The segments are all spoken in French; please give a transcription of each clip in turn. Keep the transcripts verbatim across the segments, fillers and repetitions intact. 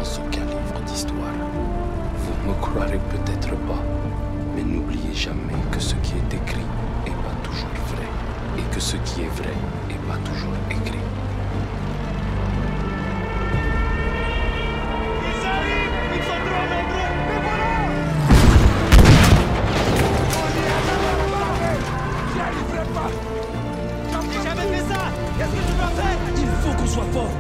sans aucun livre d'histoire. Vous me croirez peut-être pas, mais n'oubliez jamais que ce qui est écrit n'est pas toujours vrai, et que ce qui est vrai n'est pas toujours écrit. Ils arrivent! Ils sont trop nombreux! Mais voilà! On y est là-bas! J'y arriverai pas! J'ai jamais fait ça! Qu'est-ce que je dois faire? Il faut qu'on soit fort!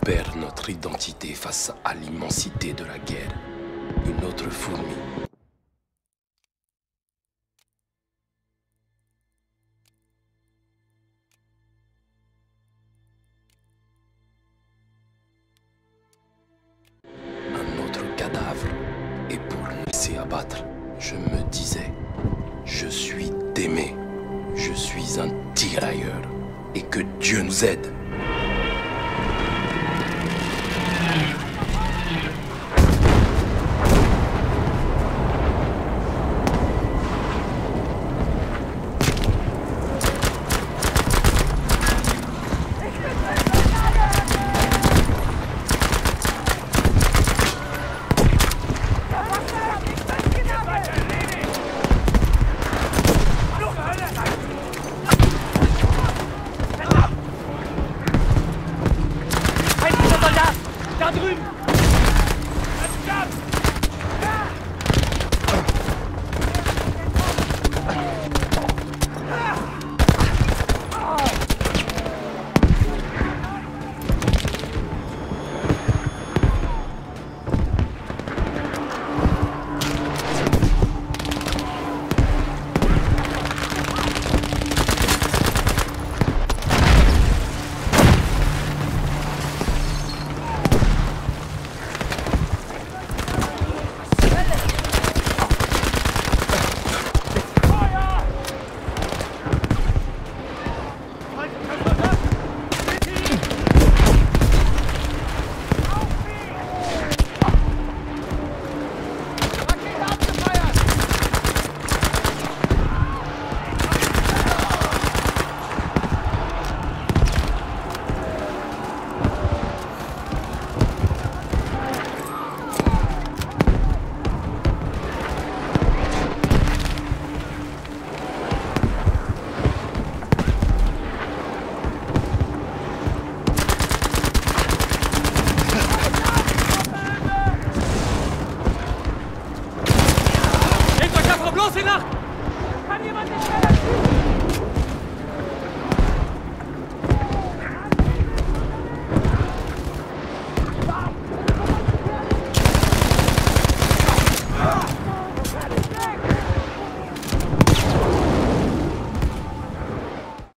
perd notre identité face à l'immensité de la guerre. Une autre fourmi. Un autre cadavre. Et pour me laisser abattre, je me disais, je suis aimé, je suis un tirailleur, et que Dieu nous aide. Da drüben!